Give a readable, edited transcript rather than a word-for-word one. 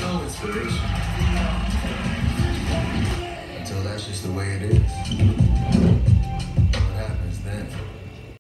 no inspiration. Until that's just the way it is.